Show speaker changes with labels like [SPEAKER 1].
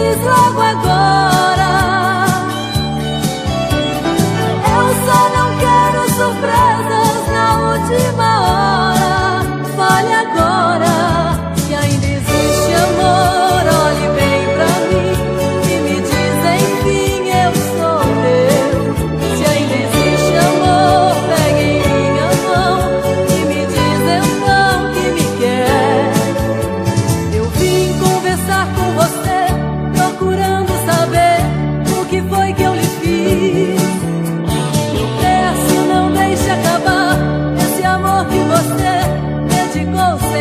[SPEAKER 1] diz logo agora. Eu só não quero surpresas na última hora. Fale agora, se ainda existe amor. Olhe bem pra mim e me diz enfim, eu sou teu. Se ainda existe amor, pegue em minha mão e me diz então que me quer. Eu vim conversar com você, procurando saber o que foi que eu lhe fiz. Eu peço, não deixe acabar esse amor que você dedicou.